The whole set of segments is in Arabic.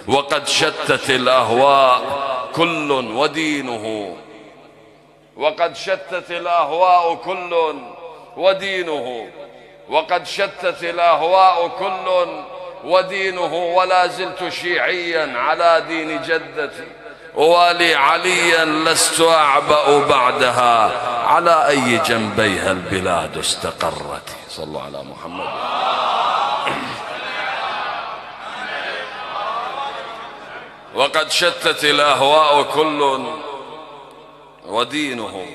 وقد شتت الأهواء كل ودينه، وقد شتت الأهواء كل ودينه، وقد شتت الأهواء كل ودينه، ولا زلت شيعيا على دين جدتي، أوالي عليا لست أعبأ بعدها، على أي جنبيها البلاد استقرت. صلوا على محمد. وقد شتت الأهواء كل ودينه،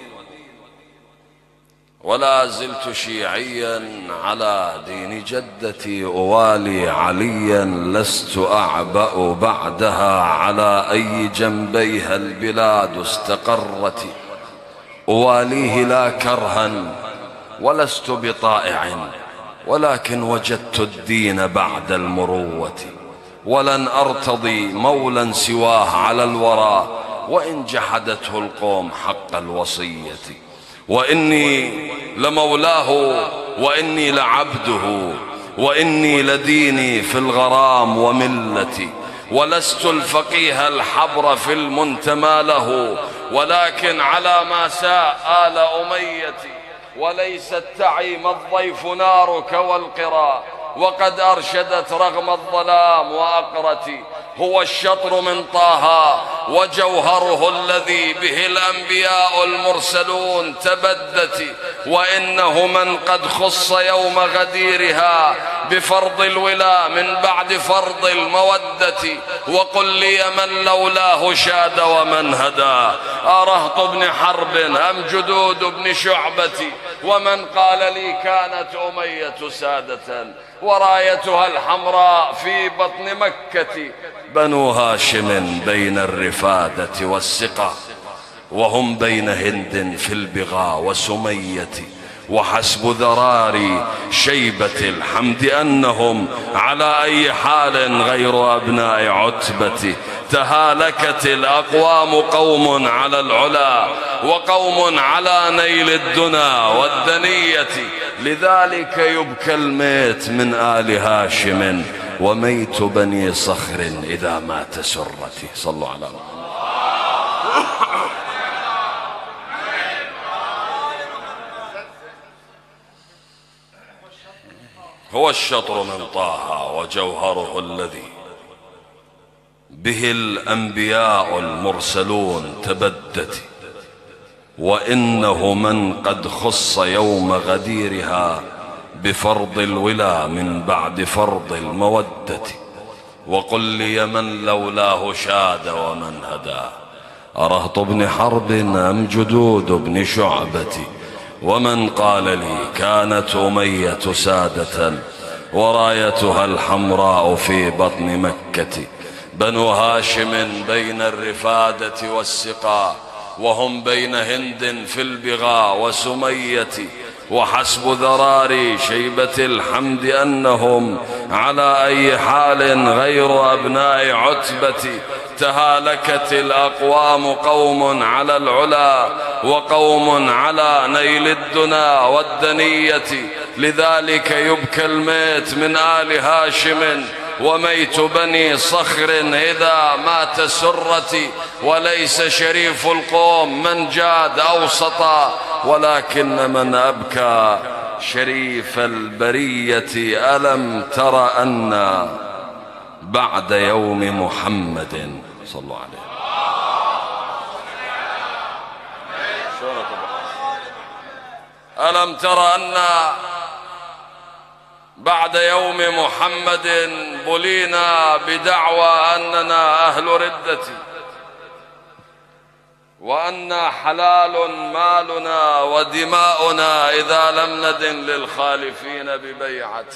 ولا زلت شيعيا على دين جدتي، أوالي عليا لست أعبأ بعدها، على أي جنبيها البلاد استقرت. أواليه لا كرها ولست بطائع، ولكن وجدت الدين بعد المروة، ولن أرتضي مولا سواه على الورى، وإن جحدته القوم حق الوصية. وإني لمولاه وإني لعبده، وإني لديني في الغرام وملتي، ولست الفقيه الحبر في المنتمى له، ولكن على ما ساء آل أميتي، وليست تعيم الضيف نارك والقرى، وقد أرشدت رغم الظلام وأقرتي. هو الشطر من طه وجوهره الذي به الأنبياء المرسلون تبدت، وإنه من قد خص يوم غديرها بفرض الولا من بعد فرض المودة. وقل لي من لولاه شاد ومن هدى، أرهط بن حرب أم جدود بن شعبة، ومن قال لي كانت أمية سادة ورايتها الحمراء في بطن مكة. بنو هاشم بين الرفادة والسقا، وهم بين هند في البغا وسمية، وحسب ذراري شيبة الحمد أنهم على أي حال غير أبناء عتبة. تهالكت الأقوام، قوم على العلا وقوم على نيل الدنا والدنية، لذلك يبكى الميت من آل هاشم، وميت بني صخر إذا مات سرتي. صلوا على محمد. هو الشطر من طه وجوهره الذي به الأنبياء المرسلون تبدت، وإنه من قد خص يوم غديرها بفرض الولا من بعد فرض المودة. وقل لي من لولاه شاد ومن هدى، أرهط بن حرب أم جدود بن شعبة، ومن قال لي كانت أمية سادة ورايتها الحمراء في بطن مكة. بنو هاشم بين الرفادة والسقا، وهم بين هند في البغا وسمية، وحسب ذراري شيبة الحمد أنهم على أي حال غير أبناء عتبة. تهالكت الأقوام، قوم على العلا وقوم على نيل الدنا والدنية، لذلك يبكى الميت من آل هاشم، وميت بني صخر إذا مات سرتي. وليس شريف القوم من جاد أوسطا، ولكن من أبكى شريف البرية. ألم تر أن بعد يوم محمد صلوا عليه. ألم تر أن بعد يوم محمد بلينا بدعوى أننا أهل ردة، وأن حلال مالنا ودماؤنا إذا لم ندن للخالفين ببيعته،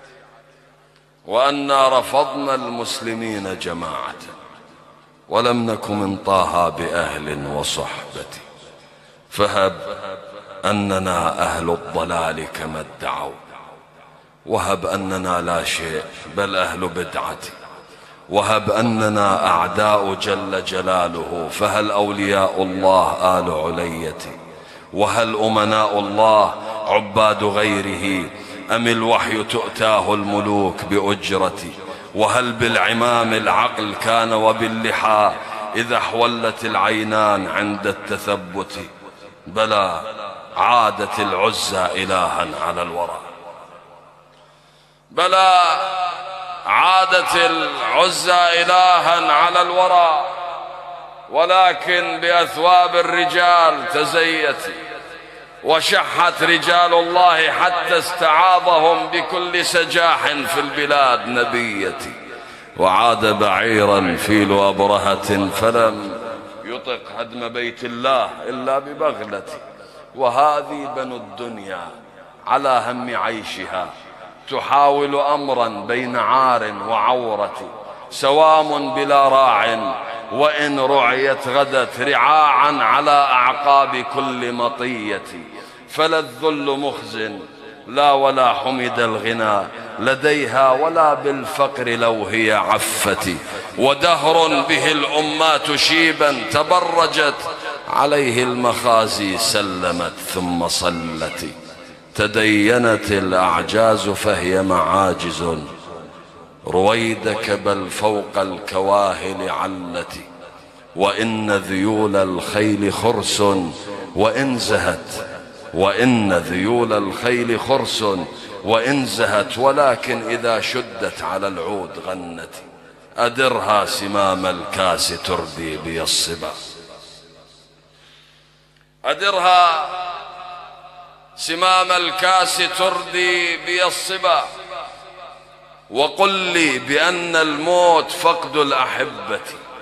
وأنا رفضنا المسلمين جماعة، ولم نك من طه بأهل وصحبة. فهب أننا أهل الضلال كما ادعوا، وهب أننا لا شيء بل أهل بدعة، وهب أننا أعداء جل جلاله. فهل أولياء الله آل علية، وهل أمناء الله عباد غيره، أم الوحي تؤتاه الملوك بأجرة؟ وهل بالعمام العقل كان وباللحى إذا حولت العينان عند التثبت؟ بلى عادت العزى إلها على الورى، بلى عادت العزى إلها على الورى، ولكن بأثواب الرجال تزيت، وشحت رجال الله حتى استعاضهم بكل سجاح في البلاد نبيتي. وعاد بعيرا فيل أبرهة فلم يطق هدم بيت الله إلا ببغلتي. وهذه بنو الدنيا على هم عيشها تحاول أمرا بين عار وعورة، سوام بلا راع وإن رعيت غدت رعاعا على أعقاب كل مطية. فلا الذل مخزن لا ولا حمد الغنى لديها ولا بالفقر لو هي عفتي. ودهر به الأمات شيبا تبرجت عليه المخازي سلمت ثم صلت. تدينت الأعجاز فهي معاجز رويدك بل فوق الكواهل علتي. وإن ذيول الخيل خرس وإن زهت، وإن ذيول الخيل خرس وإن زهت، ولكن إذا شدت على العود غنت. أدرها سمام الكاس تردي بي الصبا، أدرها سمام الكاس تردي بي الصبا. وقل لي بأن الموت فقد الأحبة،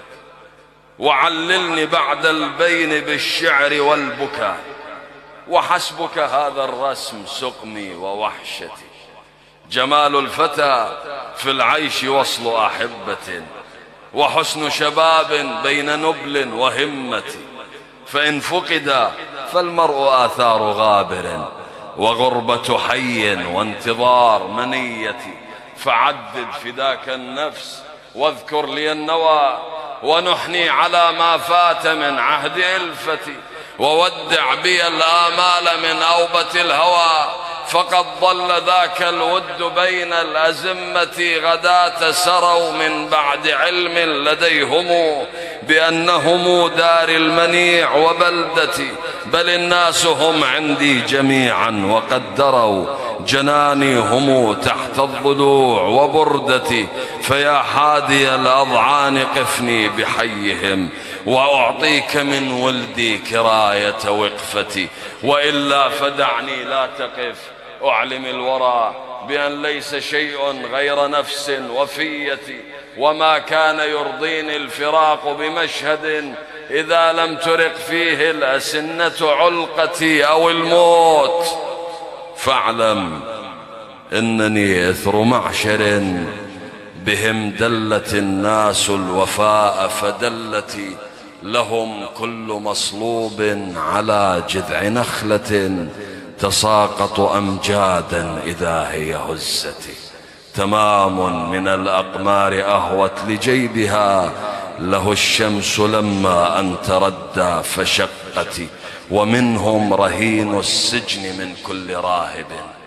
وعللني بعد البين بالشعر والبكاء. وحسبك هذا الرسم سقمي ووحشتي. جمال الفتى في العيش وصل أحبة، وحسن شباب بين نبل وهمة. فإن فقد فالمرء آثار غابر، وغربة حي وانتظار منية. فعدد فداك النفس واذكر لي النوى، ونحني على ما فات من عهد ألفتي. وودع بي الآمال من أوبة الهوى، فقد ضل ذاك الود بين الأزمة. غداة سروا من بعد علم لديهم بأنهم دار المنيع وبلدتي. بل الناس هم عندي جميعا وقد دروا جناني هم تحت الضلوع وبردتي. فيا حادي الأضعان قفني بحيهم، وأعطيك من ولدي كراية وقفتي. وإلا فدعني لا تقف أعلم الورى بأن ليس شيء غير نفس وفيتي. وما كان يرضيني الفراق بمشهد إذا لم ترق فيه الأسنة علقتي أو الموت. فاعلم إنني إثر معشر بهم دلت الناس الوفاء، فدلتي لهم كل مصلوب على جذع نخلة تساقط أمجادا إذا هي هزتي. تمام من الأقمار أهوت لجيبها، له الشمس لما أن تردى فشقتي. ومنهم رهين السجن من كل راهب،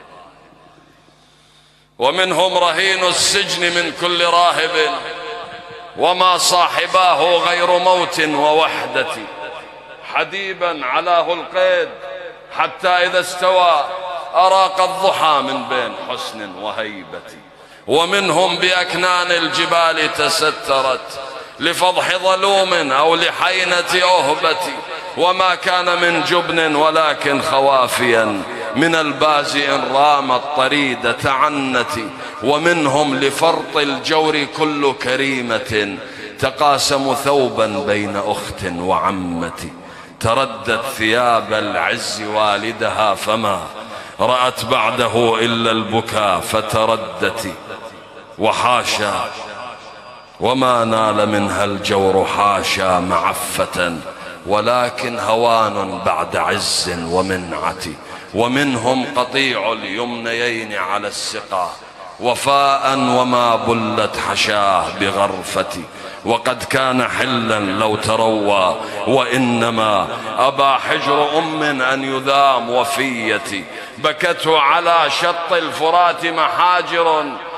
ومنهم رهين السجن من كل راهب. وما صاحباه غير موت ووحدة. حديبا علاه القيد حتى إذا استوى أراق الضحى من بين حسن وهيبة. ومنهم بأكنان الجبال تسترت لفضح ظلوم أو لحينة أهبة. وما كان من جبن ولكن خوافيا من الباز إن رامت طريد تعنتي. ومنهم لفرط الجور كل كريمة تقاسم ثوبا بين أخت وعمة. تردت ثياب العز والدها فما رأت بعده إلا البكاء فتردت. وحاشا وما نال منها الجور حاشا معفة، ولكن هوان بعد عز ومنعة. ومنهم قطيع اليمنيين على السقا وفاء وما بلت حشاه بغرفتي. وقد كان حلا لو تروى، وإنما أبى حجر أم أن يذام وفيتي. بكته على شط الفرات محاجر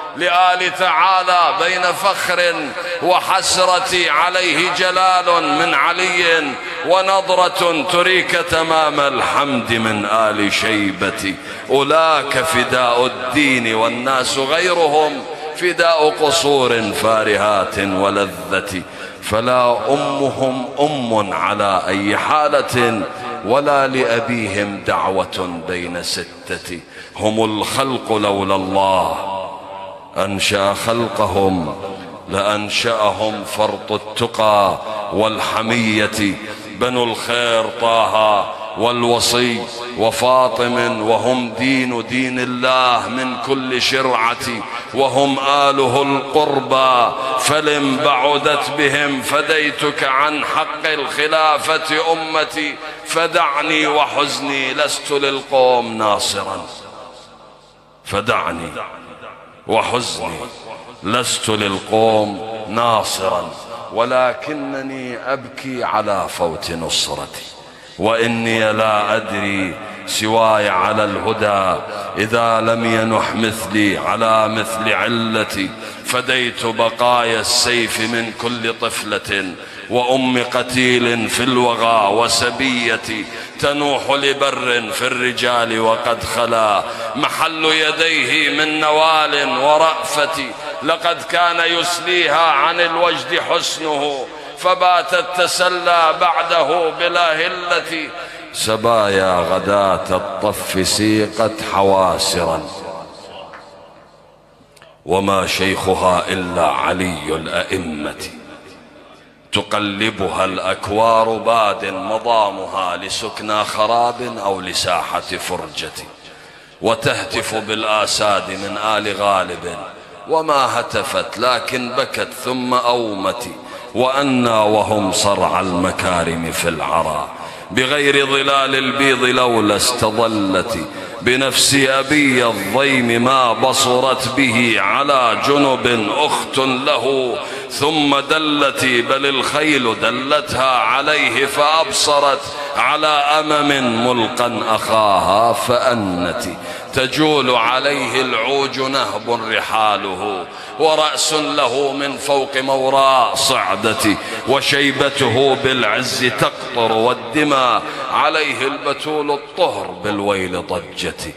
لآل تعالى بين فخر وحسرة عليه جلال من علي ونظرة تريك تمام الحمد من آل شيبة. أولاك فداء الدين والناس غيرهم فداء قصور فارهات ولذة. فلا أمهم أم على أي حالة ولا لأبيهم دعوة بين ستة. هم الخلق لولا الله أنشأ خلقهم لأنشأهم فرط التقى والحمية. بنو الخير طه والوصي وفاطم وهم دين الله من كل شرعة وهم آله القربى. فلم بعدت بهم فديتك عن حق الخلافة أمتي. فدعني وحزني لست للقوم ناصرا. فدعني وحزني لست للقوم ناصرا ولكنني أبكي على فوت نصرتي. وإني لا أدري سواي على الهدى إذا لم ينح مثلي على مثل علتي. فديت بقايا السيف من كل طفلة وأم قتيل في الوغى وسبية. تنوح لبر في الرجال وقد خلا محل يديه من نوال ورأفة. لقد كان يسليها عن الوجد حسنه فباتت تسلى بعده بلا هلة. سبايا غداة الطف سيقت حواسرا وما شيخها إلا علي الأئمة. تقلبها الأكوار باد مضامها لسكنى خراب أو لساحة فرجة. وتهتف بالآساد من آل غالب وما هتفت لكن بكت ثم أومت. وأنا وهم صرع المكارم في العرى بغير ظلال البيض لولا استظلت. بنفس أبي الضيم ما بصرت به على جنب أخت له ثم دلتي بل الخيل دلتها عليه فأبصرت على أمم ملقا أخاها فأنت. تجول عليه العوج نهب رحاله ورأس له من فوق موراء صعدتي. وشيبته بالعز تقطر والدماء عليه البتول الطهر بالويل ضجتي.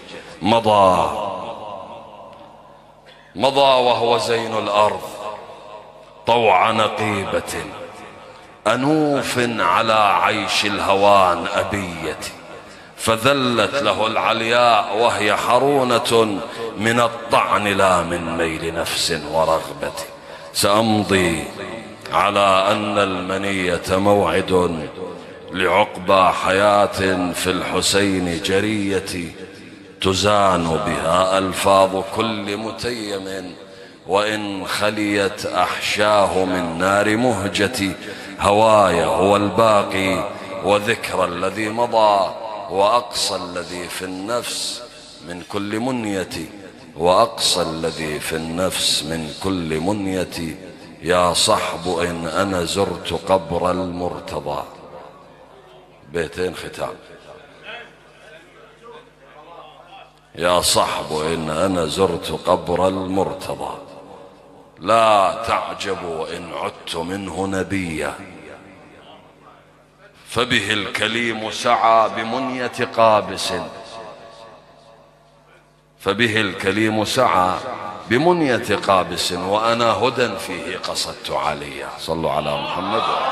مضى وهو زين الأرض طوع نقيبة أنوف على عيش الهوان أبيتي. فذلت له العلياء وهي حرونة من الطعن لا من ميل نفس ورغبة. سأمضي على أن المنية موعد لعقبى حياة في الحسين جريتي. تزان بها ألفاظ كل متيم وإن خليت أحشاه من نار مهجتي. هواي هو الباقي وذكر الذي مضى وأقصى الذي في النفس من كل منيتي. وأقصى الذي في النفس من كل منيتي. يا صحب إن أنا زرت قبر المرتضى. بيتين ختام. يا صحب إن أنا زرت قبر المرتضى لا تعجبوا إن عدت منه نبيا. فبه الكليم سعى بمنية قابس. فبه الكليم سعى بمنية قابس وأنا هدى فيه قصدت عليا. صلوا على محمد.